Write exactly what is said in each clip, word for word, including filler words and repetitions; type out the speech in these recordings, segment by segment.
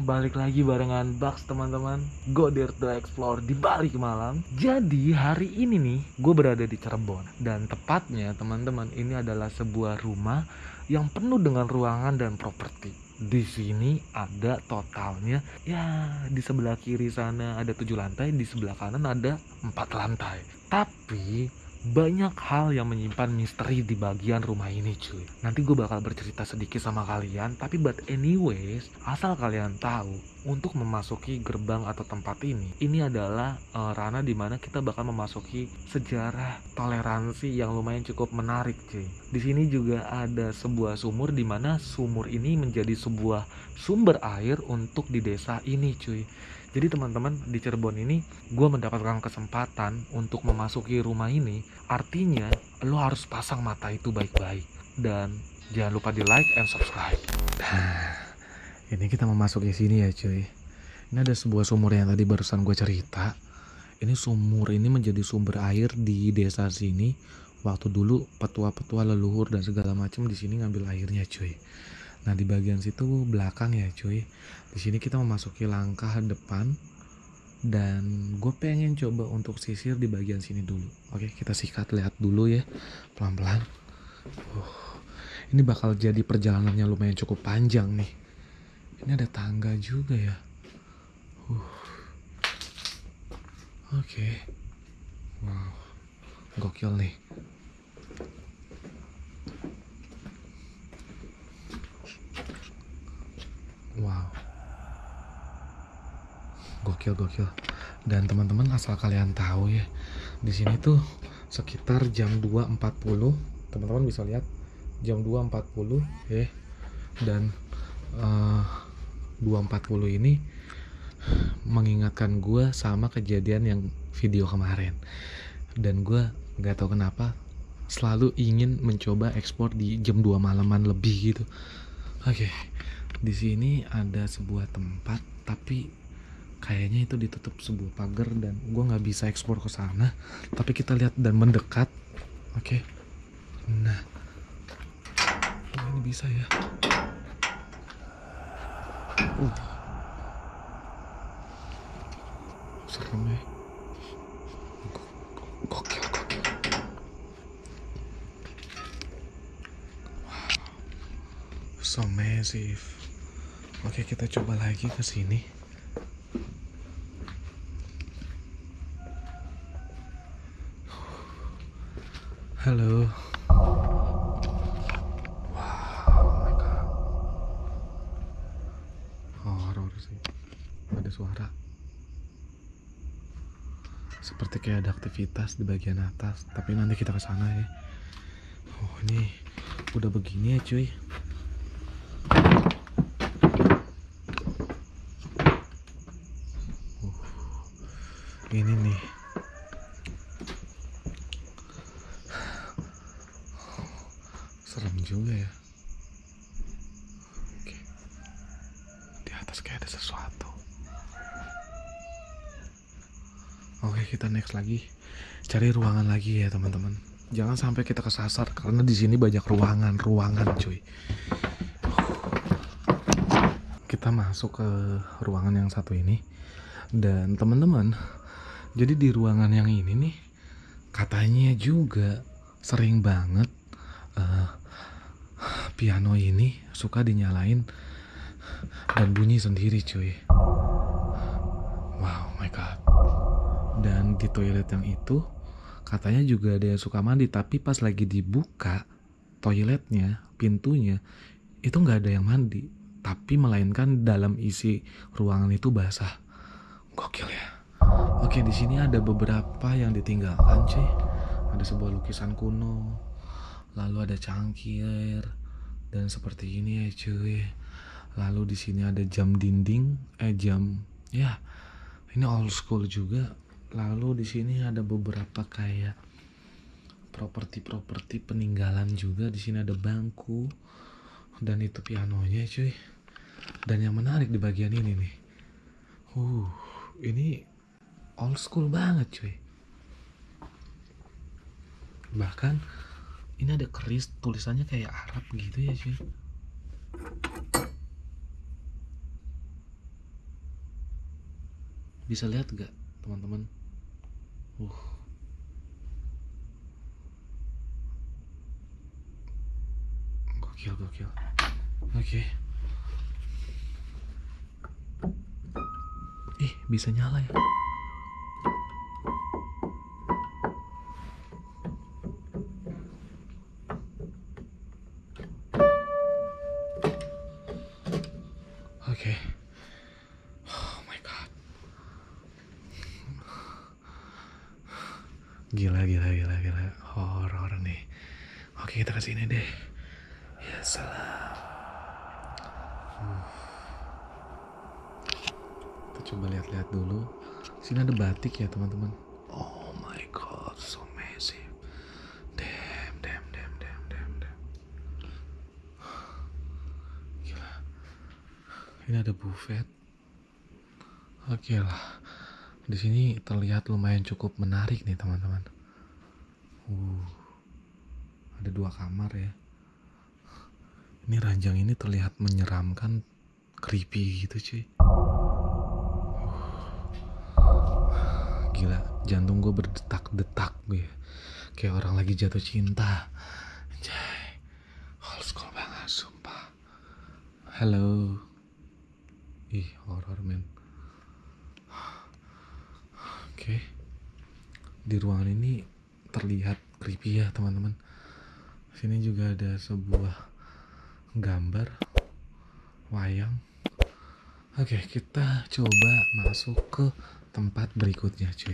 balik lagi barengan Bugs teman-teman. Go Dare to Explore di balik malam. Jadi hari ini nih gue berada di Cirebon. Dan tepatnya teman-teman, ini adalah sebuah rumah yang penuh dengan ruangan dan properti. Di sini ada totalnya, ya di sebelah kiri sana ada tujuh lantai, di sebelah kanan ada empat lantai. Tapi banyak hal yang menyimpan misteri di bagian rumah ini cuy. Nanti gue bakal bercerita sedikit sama kalian. Tapi but anyways, asal kalian tahu, untuk memasuki gerbang atau tempat ini, ini adalah uh, ranah dimana kita bakal memasuki sejarah toleransi yang lumayan cukup menarik cuy. Di sini juga ada sebuah sumur, dimana sumur ini menjadi sebuah sumber air untuk di desa ini cuy. Jadi teman-teman, di Cirebon ini gue mendapatkan kesempatan untuk memasuki rumah ini. Artinya lo harus pasang mata itu baik-baik. Dan jangan lupa di like and subscribe. Nah, ini kita memasuki sini ya cuy. Ini ada sebuah sumur yang tadi barusan gue cerita. Ini sumur ini menjadi sumber air di desa sini. Waktu dulu petua-petua leluhur dan segala macam di sini ngambil airnya cuy. Nah di bagian situ belakang ya cuy. Di sini kita memasuki langkah depan dan gue pengen coba untuk sisir di bagian sini dulu. Oke, kita sikat, lihat dulu ya pelan-pelan. Uh, ini bakal jadi perjalanannya lumayan cukup panjang nih. Ini ada tangga juga ya. Uh. Oke. Wow, gokil nih. Wow, gokil gokil. Dan teman-teman, asal kalian tahu ya, di sini tuh sekitar jam dua empat puluh. Teman-teman bisa lihat jam dua empat puluh ya. Dan uh, dua empat puluh ini mengingatkan gue sama kejadian yang video kemarin. Dan gue nggak tahu kenapa selalu ingin mencoba ekspor di jam dua malaman lebih gitu. Oke. Di sini ada sebuah tempat, tapi kayaknya itu ditutup sebuah pagar dan gue nggak bisa ekspor ke sana. Tapi kita lihat dan mendekat. Oke. Nah, oh, ini bisa ya. Uh, serem ya. Gokil, gokil. Wow, so massive. Oke, kita coba lagi ke sini. Halo. Wow, oh my god. Horor sih. Ada suara. Seperti kayak ada aktivitas di bagian atas, tapi nanti kita ke sana ya. Oh, ini udah begini ya, cuy. Ini nih, serem juga ya. Oke, di atas kayak ada sesuatu. Oke, kita next lagi, cari ruangan lagi ya teman-teman. Jangan sampai kita kesasar karena di sini banyak ruangan, ruangan cuy. Kita masuk ke ruangan yang satu ini dan teman-teman. Jadi di ruangan yang ini nih, katanya juga sering banget uh, piano ini suka dinyalain dan bunyi sendiri cuy. Wow, my god. Dan di toilet yang itu katanya juga ada yang suka mandi, tapi pas lagi dibuka toiletnya, pintunya, itu nggak ada yang mandi, tapi melainkan dalam isi ruangan itu basah. Gokil ya. Oke, di sini ada beberapa yang ditinggalkan, cuy. Ada sebuah lukisan kuno, lalu ada cangkir, dan seperti ini ya, cuy. Lalu di sini ada jam dinding, eh jam, ya, ini old school juga. Lalu di sini ada beberapa kayak properti-properti peninggalan juga. Di sini ada bangku, dan itu pianonya, cuy. Dan yang menarik di bagian ini nih, uh, ini old school banget cuy. Bahkan ini ada keris tulisannya kayak Arab gitu ya cuy. Bisa lihat gak teman-teman? Uh. Gokil, gokil. Oke. Okay. Ih, bisa nyala ya. Oke. Okay. Oh my god. Gila, gila, gila, gila. Horor nih. Oke, kita kesini deh. Ya salam. Uh. Kita coba lihat-lihat dulu. Sini ada batik ya teman-teman. Oh my god, so massive. Damn, damn, damn, damn, damn, damn. Gila. Ini ada buffet. Oke lah. Di sini terlihat lumayan cukup menarik nih teman-teman. Uh, ada dua kamar ya. Ini ranjang ini terlihat menyeramkan, creepy gitu cuy. Uh, gila, jantung gue berdetak-detak gue. Kayak orang lagi jatuh cinta. Anjay, old school banget sumpah. Halo. Ih, horror men. Oke, okay. Di ruangan ini terlihat creepy ya teman-teman. Sini juga ada sebuah gambar wayang. Oke, okay, kita coba masuk ke tempat berikutnya cuy.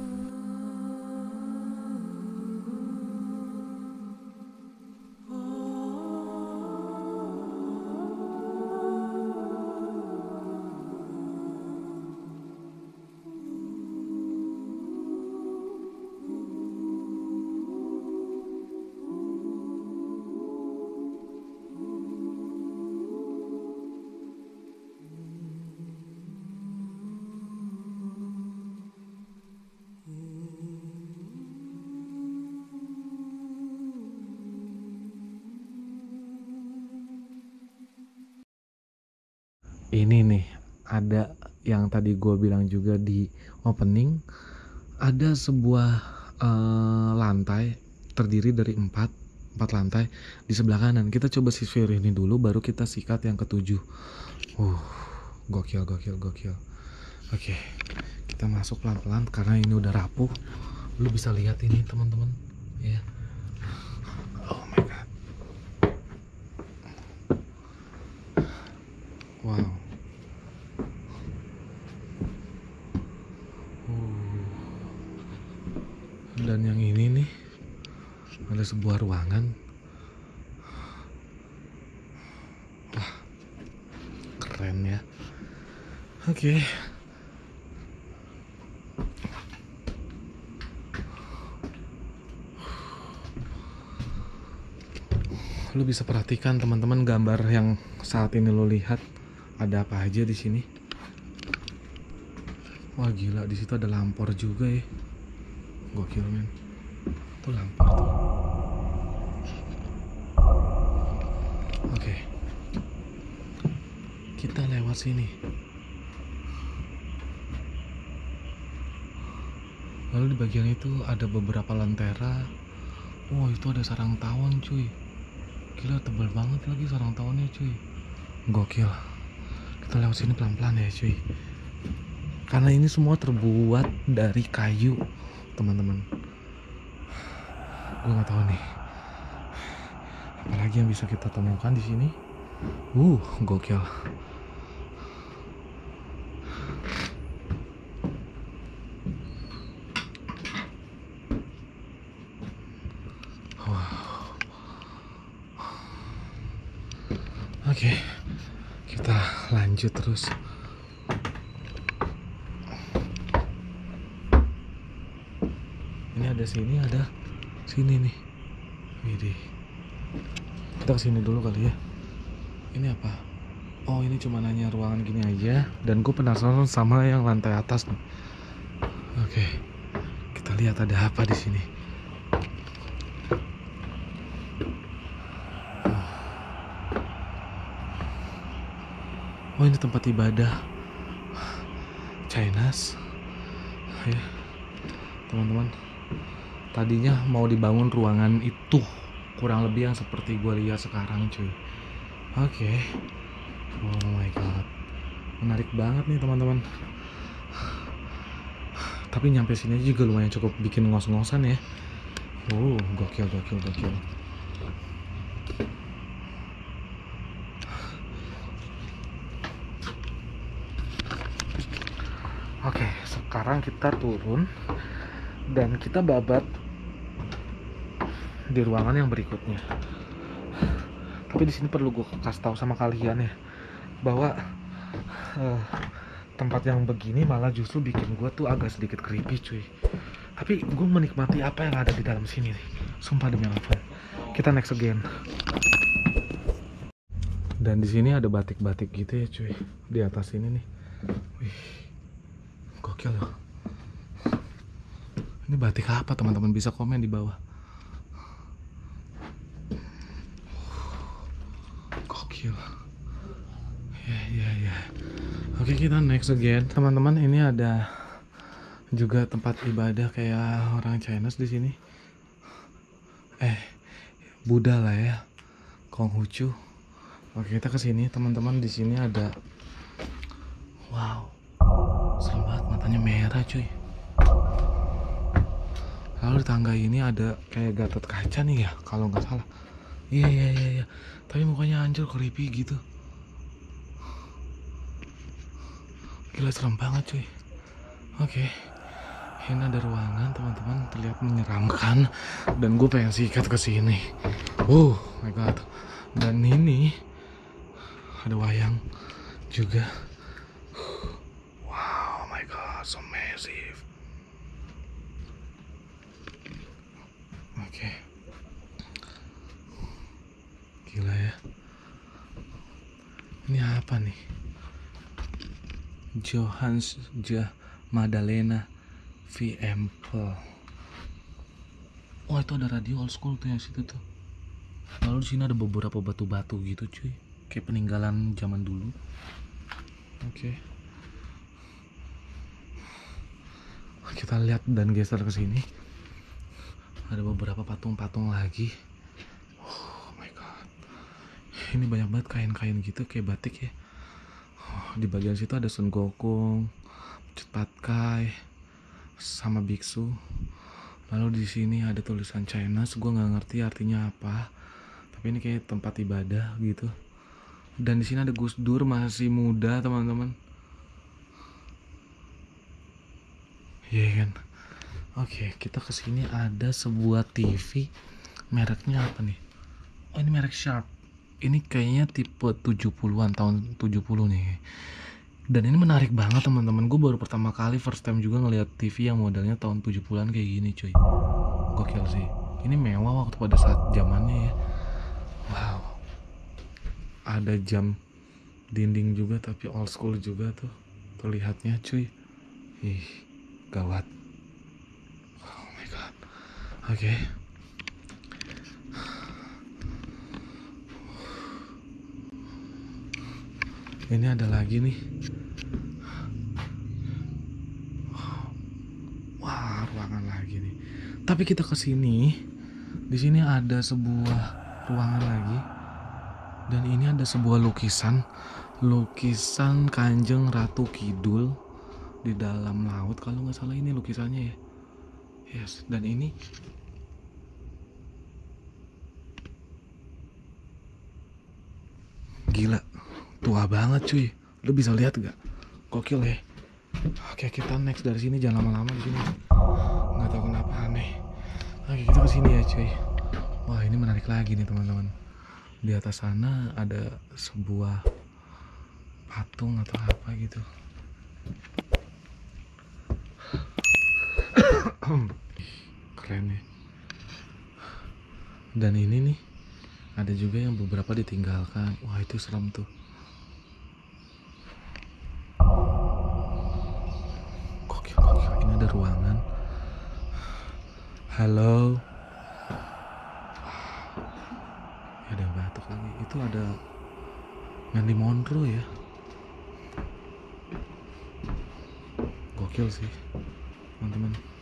Ini nih, ada yang tadi gue bilang juga di opening, ada sebuah uh, lantai terdiri dari empat, empat lantai di sebelah kanan. Kita coba sisir ini dulu, baru kita sikat yang ketujuh. Uh, gokil, gokil, gokil. Oke, kita masuk pelan-pelan karena ini udah rapuh. Lu bisa lihat ini teman-teman, ya. Oh my god. Wow. Dan yang ini nih, ada sebuah ruangan. Wah, keren ya. Oke. Okay. Lu bisa perhatikan teman-teman gambar yang saat ini lo lihat, ada apa aja di sini. Wah gila, di situ ada lampor juga ya. Gokil men. Tuh lampor tuh. Oke. Kita lewat sini. Lalu di bagian itu ada beberapa lentera. Wah, itu ada sarang tawon cuy. Gila, tebal banget lagi sarang tawonnya cuy. Gokil. Kita lewat sini pelan-pelan ya cuy. Karena ini semua terbuat dari kayu, teman-teman. Gue nggak tahu nih. Apalagi yang bisa kita temukan di sini. Uh, gokil. Oke, kita lanjut terus. Ini ada sini, ada sini nih. Widih. Kita kesini dulu kali ya. Ini apa? Oh, ini cuma nanya ruangan gini aja. Dan gue penasaran sama yang lantai atas nih. Oke, kita lihat ada apa di sini. Oh, ini tempat ibadah. Chinese ya teman-teman. Tadinya mau dibangun ruangan itu kurang lebih yang seperti gue lihat sekarang cuy. Oke okay. Oh my god, menarik banget nih teman-teman. Tapi nyampe sini juga lumayan cukup bikin ngos-ngosan ya. Oh gokil gokil gokil. Oke, sekarang kita turun dan kita babat di ruangan yang berikutnya. Tapi di sini perlu gue kasih tahu sama kalian ya, bahwa uh, tempat yang begini malah justru bikin gue tuh agak sedikit creepy cuy. Tapi gue menikmati apa yang ada di dalam sini nih. Sumpah demi apapun. Kita next again. Dan di sini ada batik-batik gitu ya cuy. Di atas ini nih. Wih. Gokil loh. Ini batik apa teman-teman, bisa komen di bawah. Gokil. Ya ya ya. Oke, kita next again. Teman-teman, ini ada juga tempat ibadah kayak orang Chinese di sini. Eh, Buddha lah ya. Konghucu. Oke, kita ke sini teman-teman. Di sini ada, wow, serem banget, matanya merah cuy. Lalu di tangga ini ada kayak Gatot Kaca nih ya, kalau nggak salah. Iya iya iya iya. Tapi mukanya hancur, creepy gitu. Gila, serem banget cuy. Oke, ini ada ruangan teman-teman, terlihat menyeramkan. Dan gue pengen sikat ke sini. Oh my god. Dan ini ada wayang juga. Wow, my god, so massive. Oke, okay. Gila ya. Ini apa nih? Johannes Jah Madalena V. Empel. Oh, itu ada radio old school tuh yang situ tuh. Lalu di sini ada beberapa batu-batu gitu cuy, kayak peninggalan zaman dulu. Oke. Okay. Kita lihat dan geser ke sini. Ada beberapa patung-patung lagi. Oh my god. Ini banyak banget kain-kain gitu kayak batik ya. Oh, di bagian situ ada Sun Gokong, Cut Pat Kai, sama biksu. Lalu di sini ada tulisan Chinese, gue nggak ngerti artinya apa. Tapi ini kayak tempat ibadah gitu. Dan di sini ada Gus Dur masih muda teman-teman. Iya yeah, kan. Oke, okay, kita kesini ada sebuah T V. Mereknya apa nih? Oh, ini merek Sharp. Ini kayaknya tipe tujuh puluhan, tahun tujuh puluh nih. Dan ini menarik banget teman-teman. Gue baru pertama kali first time juga ngeliat T V yang modelnya tahun tujuh puluhan kayak gini cuy. Gokil sih. Ini mewah waktu pada saat zamannya ya. Wow. Ada jam dinding juga tapi old school juga tuh terlihatnya cuy. Ih, gawat. Oh my god. Oke. Okay. Ini ada lagi nih. Wah, ruangan lagi nih. Tapi kita kesini. Di sini ada sebuah ruangan lagi. Dan ini ada sebuah lukisan. Lukisan Kanjeng Ratu Kidul di dalam laut. Kalau nggak salah ini lukisannya ya. Yes. Dan ini gila. Tua banget cuy. Lu bisa lihat gak? Gokil ya. Oke, kita next dari sini, jangan lama-lama di sini. Nggak tahu kenapa aneh. Oke, kita ke sini ya cuy. Wah, ini menarik lagi nih teman-teman. Di atas sana ada sebuah patung atau apa gitu. Keren nih. Dan ini nih ada juga yang beberapa ditinggalkan. Wah, itu serem tuh. Gokil, gokil. Ini ada ruangan. Halo. Ya, ada batuk lagi. Itu ada Marilyn Monroe ya. gokil sih teman-teman.